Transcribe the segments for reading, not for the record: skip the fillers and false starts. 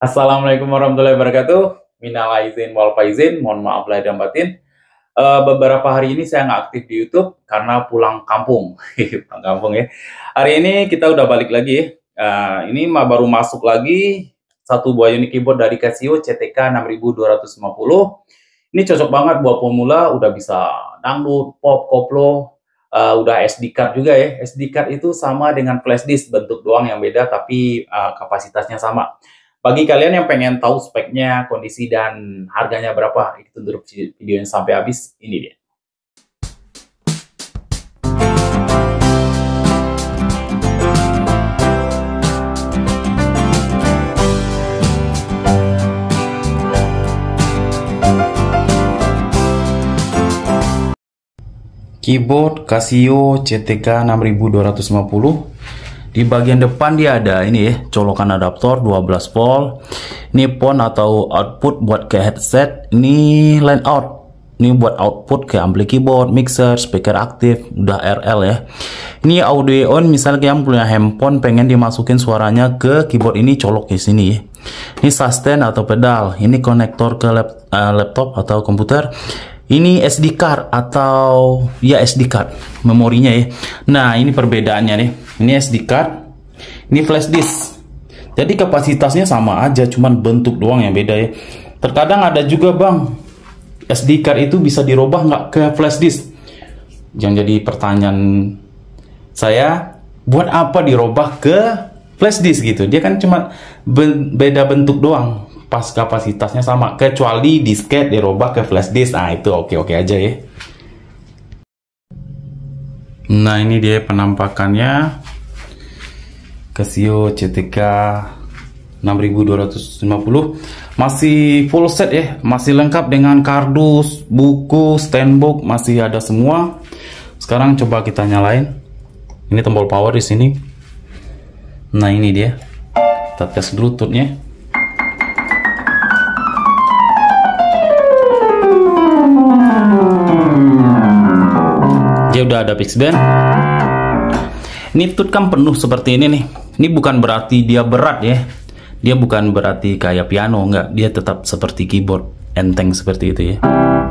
Assalamualaikum warahmatullahi wabarakatuh. Minal aizin wal faizin, mohon maaf lahir dan batin. Beberapa hari ini saya nggak aktif di YouTube karena pulang kampung. Pulang kampung ya. Hari ini kita udah balik lagi. Ini baru masuk lagi satu buah unit keyboard dari Casio CTK 6250. Ini cocok banget buat pemula, udah bisa dangdut, pop, koplo, udah SD card juga ya. SD card itu sama dengan flash disk, bentuk doang yang beda tapi kapasitasnya sama. Bagi kalian yang pengen tahu speknya, kondisi, dan harganya berapa, itu dulu videonya sampai habis, ini dia. Keyboard Casio CTK 6250. Di bagian depan dia ada ini ya, colokan adaptor 12 volt. Ini pon atau output buat ke headset. Ini line out. Ini buat output ke ampli keyboard, mixer, speaker aktif, udah RL ya. Ini audio on, misalnya kalian punya handphone pengen dimasukin suaranya ke keyboard ini, colok di sini ya. Ini sustain atau pedal. Ini konektor ke laptop atau komputer. Ini SD card atau ya SD card memorinya ya. Nah, ini perbedaannya nih. Ini SD card, ini flash disk. Jadi kapasitasnya sama aja, cuman bentuk doang yang beda ya. Terkadang ada juga bang, SD card itu bisa dirubah nggak ke flash disk? Yang jadi pertanyaan saya, buat apa dirubah ke flash disk gitu? Dia kan cuma beda bentuk doang. Pas kapasitasnya sama, kecuali disket dirubah ke flash disk. Nah, itu oke-oke aja ya. Nah, ini dia penampakannya Casio CTK 6250. Masih full set ya, masih lengkap dengan kardus, buku, standbook, masih ada semua. Sekarang coba kita nyalain. Ini tombol power di sini. Nah, ini dia. Kita tes Bluetooth-nya. Dia udah ada fix band. Ini tut kan penuh seperti ini nih. Ini bukan berarti dia berat ya. Dia bukan berarti kayak piano, enggak. Dia tetap seperti keyboard, enteng seperti itu ya.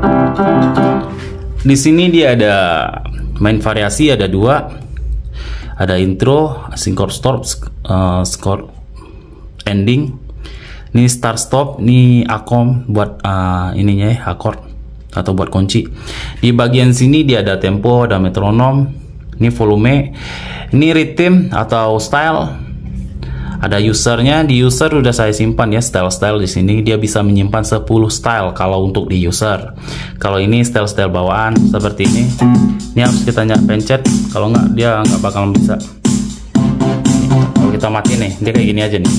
Di sini dia ada main variasi, ada dua. Ada intro, chord stop, chord ending. Ini start stop, ini akom buat ininya ya, akord atau buat kunci. Di bagian sini dia ada tempo, ada metronom, ini volume, ini rhythm atau style, ada usernya. Di user udah saya simpan ya, style di sini. Dia bisa menyimpan 10 style kalau untuk di user. Kalau ini style bawaan seperti ini. Ini harus kita pencet, kalau nggak dia nggak bakal bisa. Kalau kita mati nih, dia kayak gini aja nih.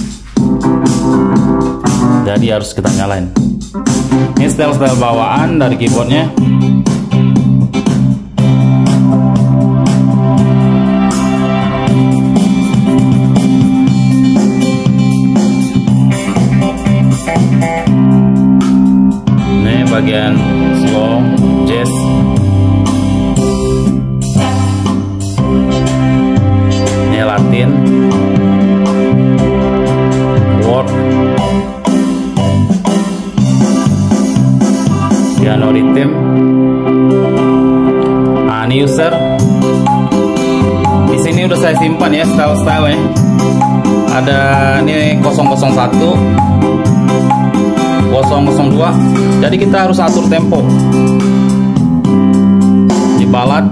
Jadi harus kita nyalain. Ini style bawaan dari keyboardnya. Ini bagian slow, jazz. Ini Latin, word, piano rhythm. Nah, ini user. Di sini udah saya simpan ya style ya. Ada ini 001, 002. Jadi kita harus atur tempo. Di balad,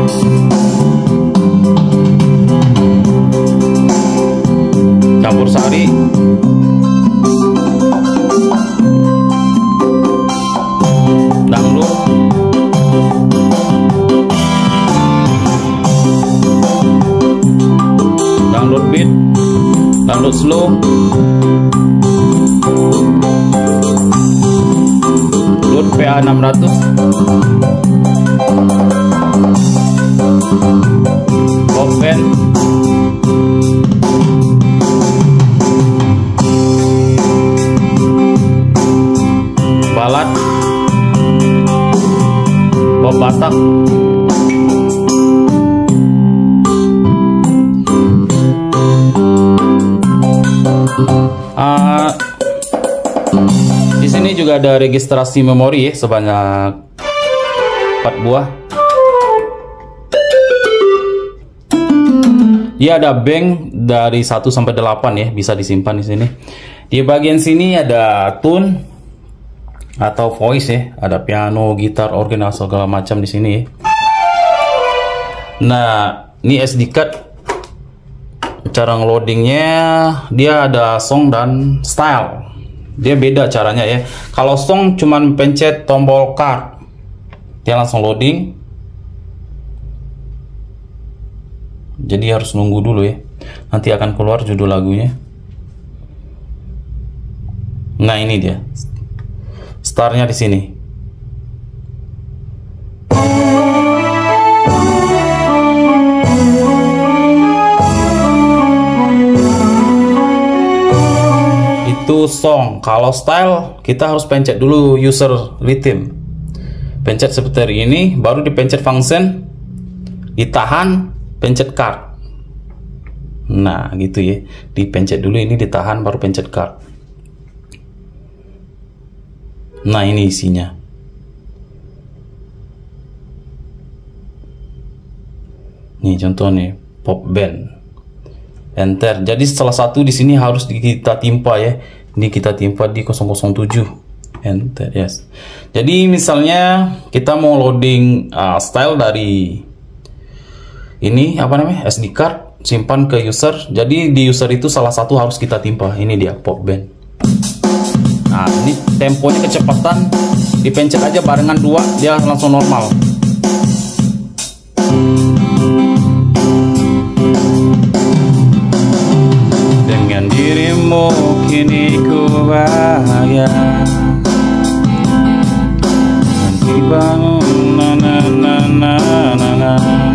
campur sari, dangdut, dangdut beat, dangdut slow, dangdut PA 600, pop band, balad, pop Batak, Di sini juga ada registrasi memori ya, sebanyak 4 buah. Dia ada bank dari 1 sampai 8 ya, bisa disimpan di sini. Di bagian sini ada tune atau voice ya, ada piano, gitar, organ, segala macam di sini ya. Nah, ini SD card. Cara ngeloadingnya dia ada song dan style. Dia beda caranya ya. Kalau song cuman pencet tombol card, dia langsung loading. Jadi harus nunggu dulu ya. Nanti akan keluar judul lagunya. Nah, ini dia. Startnya di sini. Itu song. Kalau style kita harus pencet dulu user rhythm. Pencet seperti ini, baru dipencet function, ditahan, pencet card. Nah, gitu ya. Dipencet dulu ini, ditahan, baru pencet card. Nah, ini isinya. Nih contoh nih, pop band. Enter. Jadi salah satu di sini harus kita timpa ya. Ini kita timpa di 007. Enter, yes. Jadi misalnya kita mau loading style dari ini apa namanya? SD card, simpan ke user. Jadi di user itu salah satu harus kita timpa. Ini dia pop band. Nah, ini temponya kecepatan, dipencet aja barengan 2, dia langsung normal. Dengan dirimu kini ku bahagia, nanti bangun na na na na na na,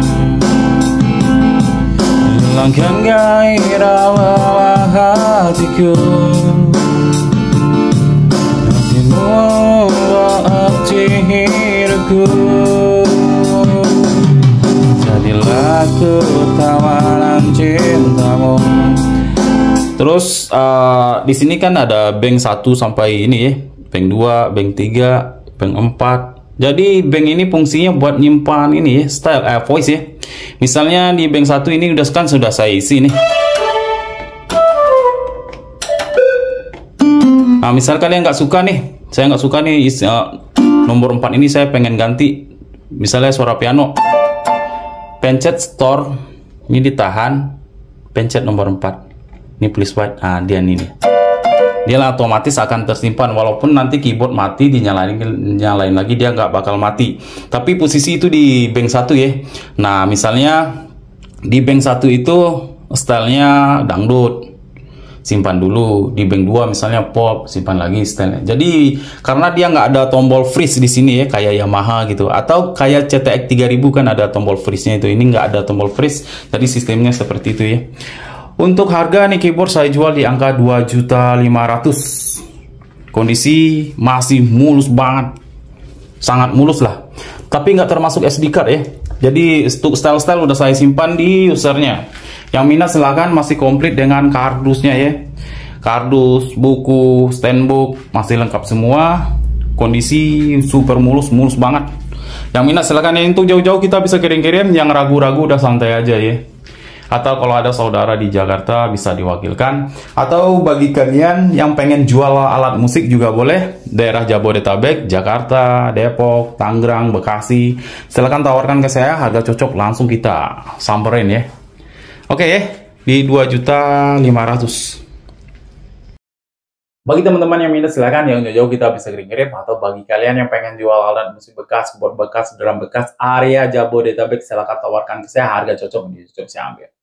hilangkan gairah lelah hatiku. Arti hidupku, jadilah ku tawanan cintamu. Terus di sini kan ada bank 1 sampai ini ya, bank 2, bank 3, bank 4. Jadi bank ini fungsinya buat nyimpan ini ya, style voice ya. Misalnya di bank 1 ini sudah saya isi nih. Nah, misal kalian nggak suka nih, saya nggak suka nih nomor 4 ini, saya pengen ganti misalnya suara piano, pencet store, ini ditahan, pencet nomor 4, ini please wait. Nah, dia otomatis akan tersimpan, walaupun nanti keyboard mati, nyalain lagi dia nggak bakal mati. Tapi posisi itu di bank 1 ya. Nah, misalnya di bank 1 itu stylenya dangdut, simpan dulu. Di bank 2 misalnya pop, simpan lagi stylenya. Jadi karena dia nggak ada tombol freeze di sini ya, kayak Yamaha gitu, atau kayak CTX 3000 kan ada tombol freeze-nya itu. Ini nggak ada tombol freeze, jadi sistemnya seperti itu ya. Untuk harga nih keyboard saya jual di angka 2.500.000. Kondisi masih mulus banget, sangat mulus lah. Tapi nggak termasuk SD card ya. Jadi untuk style-style udah saya simpan di usernya. Yang minat silahkan, masih komplit dengan kardusnya ya. Kardus, buku, standbook, masih lengkap semua. Kondisi super mulus banget. Yang minat silahkan ya, untuk jauh-jauh kita bisa kirim-kirim. Yang ragu-ragu udah santai aja ya. Atau kalau ada saudara di Jakarta bisa diwakilkan. Atau bagi kalian yang pengen jual alat musik juga boleh. Daerah Jabodetabek, Jakarta, Depok, Tangerang, Bekasi. Silahkan tawarkan ke saya, harga cocok langsung kita samperin ya. Oke ya, di 2.500.000. Bagi teman-teman yang minat silahkan, yang jauh-jauh kita bisa kirim-kirim. Atau bagi kalian yang pengen jual alat musik bekas, keyboard bekas, drum bekas, area Jabodetabek, silahkan tawarkan ke saya, harga cocok, saya ambil.